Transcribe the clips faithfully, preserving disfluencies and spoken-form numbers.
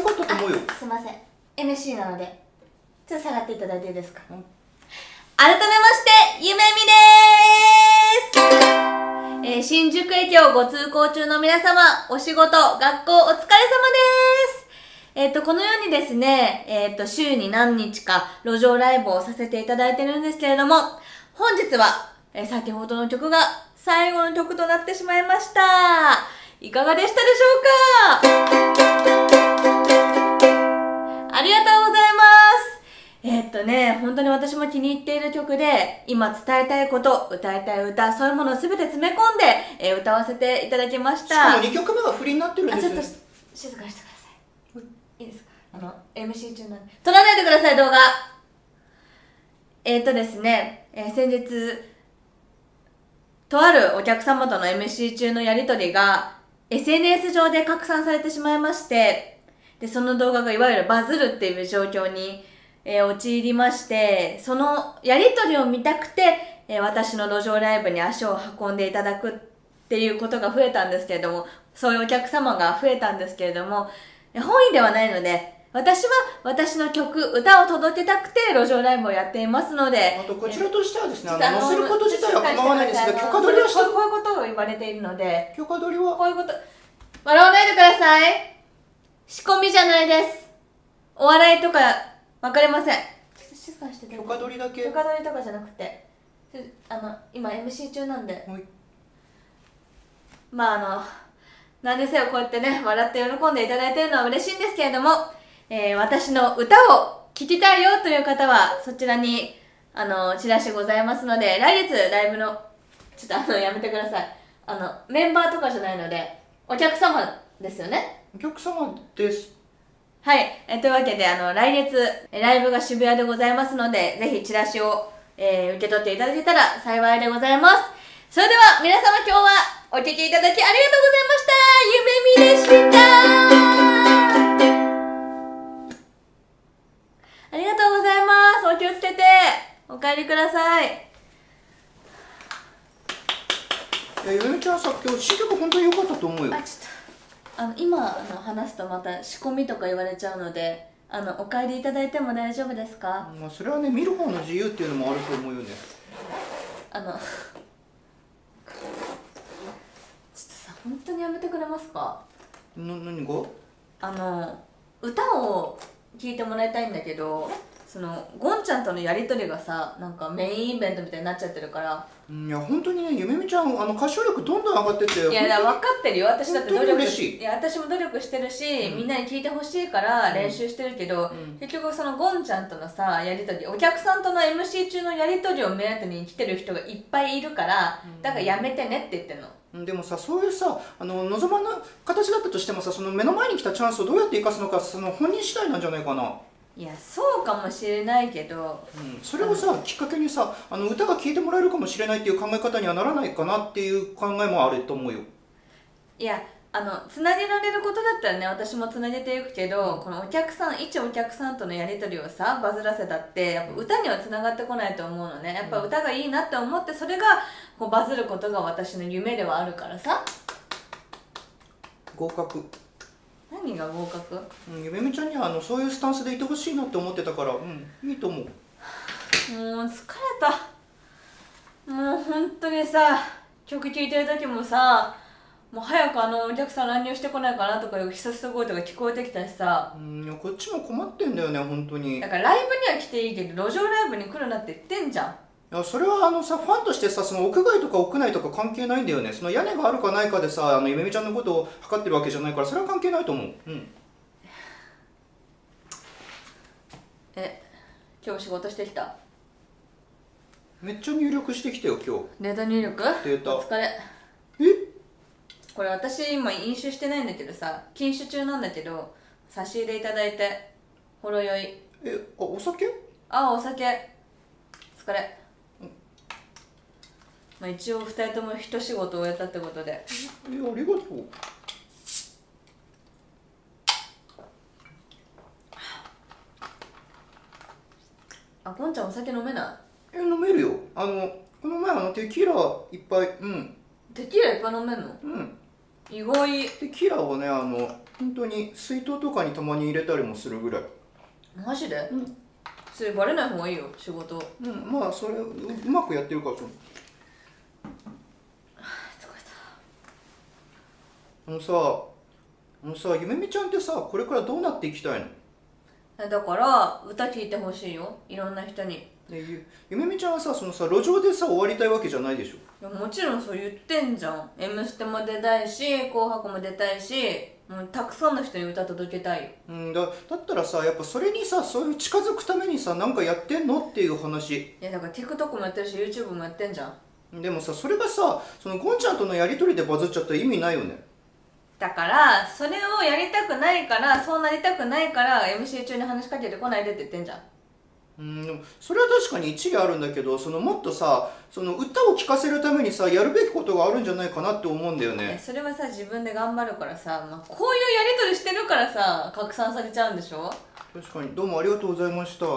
かったと思うよ。 すいません、 エムシー なのでちょっと下がっていただいていいですか。改めましてゆめみでーす、えー、新宿駅をご通行中の皆様、お仕事、学校お疲れ様です。えっと、このようにですね、えっと、週に何日か路上ライブをさせていただいてるんですけれども、本日は、えー、先ほどの曲が最後の曲となってしまいました。いかがでしたでしょうか。ありがとうございます。えー、っとね、本当に私も気に入っている曲で、今伝えたいこと、歌いたい歌、そういうものをすべて詰め込んで、えー、歌わせていただきました。 しかもにきょくめが振りになってるんですよ。 あ、ちょっと静かにしてください。いいですか？あの、エムシー 中なんで。撮らないでください、動画。えー、っとですね、えー、先日、とあるお客様との エムシー 中のやりとりが エスエヌエス 上で拡散されてしまいまして、で、その動画がいわゆるバズるっていう状況に、えー、陥りまして、そのやりとりを見たくて、えー、私の路上ライブに足を運んでいただくっていうことが増えたんですけれども、そういうお客様が増えたんですけれども、本意ではないので、私は私の曲、歌を届けたくて路上ライブをやっていますので、 あとこちらとしてはですね、あの載せること自体は構わないですが、許可取りはした。 こういうことを言われているので、 許可取りはこういうこと、笑わないでください。仕込みじゃないです。お笑いとか分かりません。ちょっと静かにしてて。 許可取りだけ。 許可取りとかじゃなくて、あの今 エムシー 中なんで、 はい、 まああのなんでせよこうやってね笑って喜んでいただいているのは嬉しいんですけれども、えー、私の歌を聴きたいよという方はそちらにあのチラシございますので、来月ライブのちょっとあのやめてください、あのメンバーとかじゃないのでお客様ですよね。 お客様です。 はい、えというわけであの来月ライブが渋谷でございますので、ぜひチラシを、えー、受け取っていただけたら幸いでございます。それでは皆様今日はお聴きいただきありがとうございました。ゆめみでした。ありがとうございます。お気をつけてお帰りください。 いや、ゆめみちゃんさ、今日新曲本当に良かったと思うよ。 あ、ちょっとあの今あの話すとまた仕込みとか言われちゃうので、あのお帰りいただいても大丈夫ですか？ まあそれはね、見る方の自由っていうのもあると思うよね。 あのちょっとさ、本当にやめてくれますか？ な、何が？ あの歌を聴いてもらいたいんだけど、そのゴンちゃんとのやり取りがさ、なんかメインイベントみたいになっちゃってるから。 いや本当にね、ゆめみちゃんあの歌唱力どんどん上がってって、 いやだ分かってるよ、私だって努力し、 いいや私も努力してるし、うん、みんなに聞いてほしいから練習してるけど、うん、結局そのゴンちゃんとのさやり取り、お客さんとの エムシー 中のやり取りを目当てに来てる人がいっぱいいるから、うん、だからやめてねって言ってんの。 でもさ、そういうさ、あの望まぬ形だったとしてもさ、その目の前に来たチャンスをどうやって生かすのか、その本人次第なんじゃないかな。 いやそうかもしれないけど、 うん、それをさきっかけにさ、あの歌が聴いてもらえるかもしれないっていう考え方にはならないかなっていう考えもあると思うよ。 いやあのつなげられることだったらね、私もつなげていくけど、うん、このお客さん一お客さんとのやり取りをさバズらせたってやっぱ歌にはつながってこないと思うのね。やっぱ歌がいいなって思って、それがこうバズることが私の夢ではあるからさ。 合格。 何が合格？ うん、ゆめみちゃんにはあのそういうスタンスでいてほしいなって思ってたから、うん、いいと思う。もう疲れた。もう本当にさ、曲聴いてる時もさ、もう早くあのお客さん乱入してこないかなとかいうひそひそ声とか聞こえてきたしさ。 うん、いやこっちも困ってんだよね本当に。 だからライブには来ていいけど路上ライブに来るなって言ってんじゃん。 いやそれはあのさ、ファンとしてさ、その屋外とか屋内とか関係ないんだよね。その屋根があるかないかでさ、あのゆめみちゃんのことを測ってるわけじゃないから、それは関係ないと思う。うん。 え、今日仕事してきた？ めっちゃ入力してきたよ今日。 データ入力？ データ。 お疲れ。 え？ これ私今飲酒してないんだけどさ、禁酒中なんだけど差し入れいただいて、ほろ酔い。 え、あ、お酒？ あ、お酒。お疲れ。まあ一応ふたりとも一仕事終えたってことで。 え、ありがとう。 あ、ゴンちゃんお酒飲めない？ え、飲めるよ。あのこの前あのテキーラいっぱい、うん。 テキーラいっぱい飲めんの？ うん。 意外。 テキーラをね、あの本当に水筒とかにたまに入れたりもするぐらい。 マジで？ うん、 それバレない方がいいよ、仕事。 うん、まあそれ う, うまくやってるから。そう、あのさあのさゆめみちゃんってさ、これからどうなっていきたいの？ だから歌聞いてほしいよ、いろんな人に。 ね、ゆ, ゆめみちゃんはさ、そのさ路上でさ終わりたいわけじゃないでしょ。 いやもちろんそう言ってんじゃん。 M ステも出たいし、紅白も出たいし、もうたくさんの人に歌届けたいよ。 うん、だだったらさ、やっぱそれにさ、そういう近づくためにさ、なんかやってんのっていう話。 いやだから TikTok もやってるし YouTube もやってんじゃん。 でもさ、それがさ、そのゴンちゃんとのやり取りでバズっちゃったら意味ないよね。 だからそれをやりたくないから、そうなりたくないから エムシー 中に話しかけてこないでって言ってんじゃん。 うん、でもそれは確かに一理あるんだけど、そのもっとさ、その歌を聴かせるためにさ、やるべきことがあるんじゃないかなって思うんだよね。 それはさ、自分で頑張るからさ、まあ、こういうやり取りしてるからさ拡散されちゃうんでしょ。 確かに、どうもありがとうございました。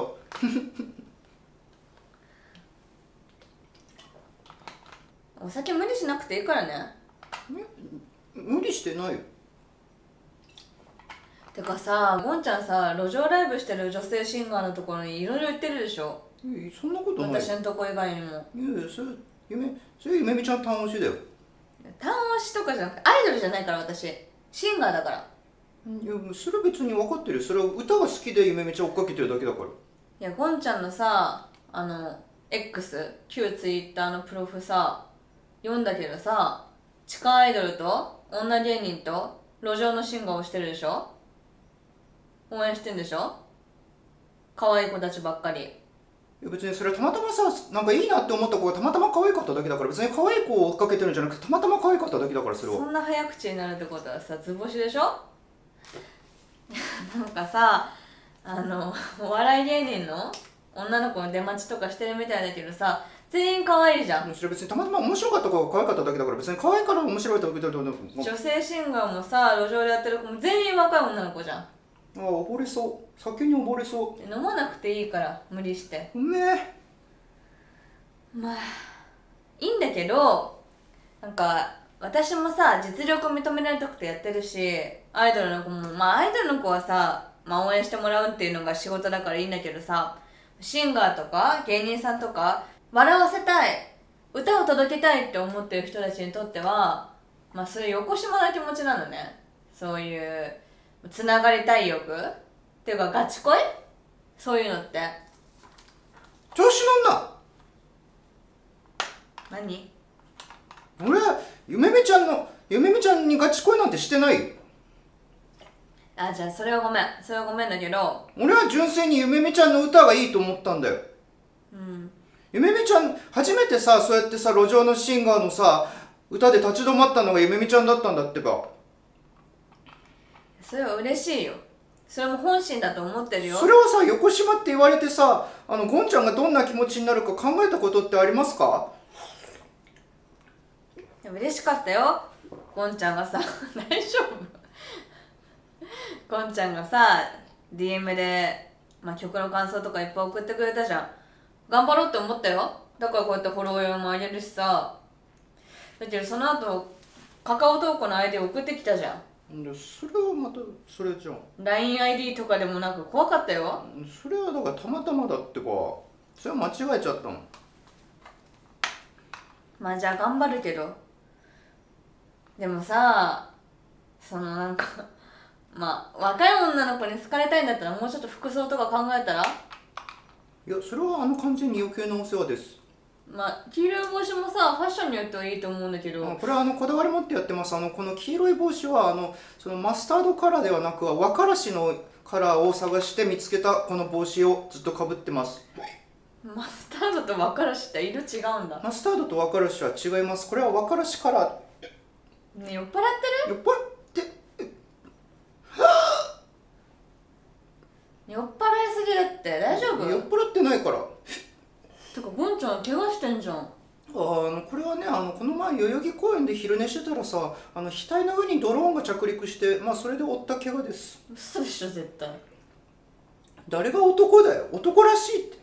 お酒無理しなくていいからね。 無理してないよ。 てかさ、ゴンちゃんさ、路上ライブしてる女性シンガーのところにいろいろ言ってるでしょ。 え、そんなことない。 私のとこ以外にも。 いや、それ夢それ夢みちゃん単押しだよ。 単押しとかじゃなくて、アイドルじゃないから私、シンガーだから。 いや、それは別に分かってる。それは歌が好きで夢みちゃん追っかけてるだけだから。 いや、ゴンちゃんのさ、あの X 旧ツイッターのプロフさ読んだけどさ、地下アイドルと女芸人と路上のシンガーをしてるでしょ。応援してんでしょ、可愛い子たちばっかり。 いや、別にそれはたまたまさ、なんかいいなって思った子がたまたま可愛かっただけだから、別に可愛い子を追っかけてるんじゃなくて、たまたま可愛かっただけだから。それはそんな早口になるってことはさ、図星でしょ。なんかさ、あのお笑い芸人の女の子の出待ちとかしてるみたいだけどさ、全員可愛いじゃん。 それは別にたまたま面白かった子が可愛かっただけだから、別に可愛いから面白いってわけだと思う。 女性シンガーもさ、路上でやってる子も全員若い女の子じゃん。 ああ、溺れそう。酒に溺れそう。 飲まなくていいから無理して。 うめえ。 まあいいんだけど、なんか私もさ、実力を認められたくてやってるし、アイドルの子も、まあアイドルの子はさ、まあ応援してもらうっていうのが仕事だからいいんだけどさ、シンガーとか芸人さんとか笑わせたい、歌を届けたいって思ってる人たちにとっては、まあそういう横島な気持ちなのね。そういうつながりたい欲っていうかガチ恋、そういうのって調子乗んな。 何？ 俺はゆめみちゃんのゆめみちゃんにガチ恋なんてしてないよ。 あ、じゃあそれはごめん、それはごめんだけど、 俺は純粋にゆめみちゃんの歌がいいと思ったんだよ。 うん、 ゆめみちゃん初めてさ、そうやってさ、路上のシンガーのさ歌で立ち止まったのがゆめみちゃんだったんだってば。 それは嬉しいよ。それも本心だと思ってるよ。 それはさ、横島って言われてさ、あのゴンちゃんがどんな気持ちになるか考えたことってありますか？ でも嬉しかったよ、ゴンちゃんがさ大丈夫？ゴンちゃんがさ ディーエム で、まあ、曲の感想とかいっぱい送ってくれたじゃん。頑張ろうって思ったよ。だからこうやってフォロワーも上げるしさ。だけどその後カカオトークの アイディー 送ってきたじゃん。 それはまたそれじゃん。 ラインアイディー とかでもなく怖かったよ。 それはだからたまたまだってか、それは間違えちゃったの。 まあじゃあ頑張るけど、でもさ、そのなんかまあ若い女の子に好かれたいんだったらもうちょっと服装とか考えたら。 いや、それはあの完全に余計なお世話です。 まあ黄色い帽子もさ、ファッションによってはいいと思うんだけど、 これはあのこだわり持ってやってます。あのこの黄色い帽子はあのそのマスタードカラーではなく、和からしのカラーを探して見つけたこの帽子をずっとかぶってます。 マスタードと和からしって色違うんだ。 マスタードと和からしは違います。これは和からしカラー。 ね、酔っ払ってる？ 酔っ払って酔っ払いすぎるって。大丈夫？ 酔っ払ってないから。 てかゴンちゃん怪我してんじゃん。 あのこれはね、あのこの前代々木公園で昼寝してたらさ、あの額の上にドローンが着陸して、まあそれで負った怪我です。 嘘でしょ絶対。 誰が男だよ、男らしいって。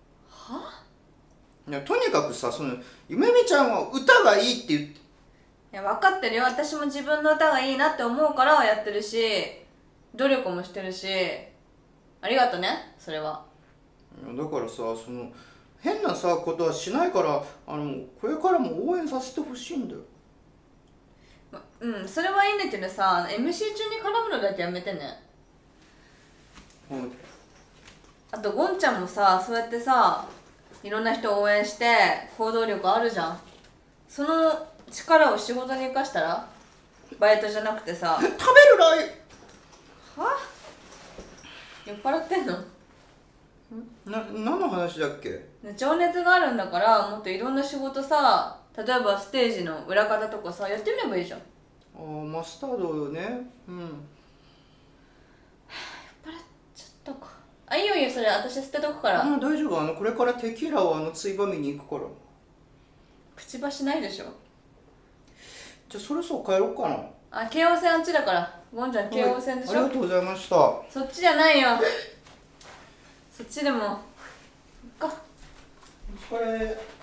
はいや、とにかくさ、そのゆめみちゃんは歌がいいって言って。 いいや分かってるよ。私も自分の歌がいいなって思うからやってるし、努力もしてるし、ありがとね、それは。 だからさ、その変なさことはしないから、あのこれからも応援させてほしいんだよ。 まうん、それはいいんだけどさ、 エムシー 中に絡むのだけやめてね。 はい。 あとゴンちゃんもさ、そうやってさ、いろんな人を応援して行動力あるじゃん。その力を仕事に生かしたら、バイトじゃなくてさ。 食べるライは酔っ払ってんの？ な、何の話だっけ？ 情熱があるんだから、もっといろんな仕事さ、例えばステージの裏方とかさ、やってみればいいじゃん。 ああ、マスタードね。うん。 酔っ払っちゃったか。あ、いいよいいよ、それ私捨てとくから。 ああ、大丈夫。あのこれからテキーラをあのついばみに行くから。 口走ないでしょ。 じゃあそろそろ帰ろうかな。 あ、京王線あっちだから。ゴンちゃん京王線でしょ、 はい、ありがとうございました。 そっちじゃないよ。そっちでも行っか。 お疲れ。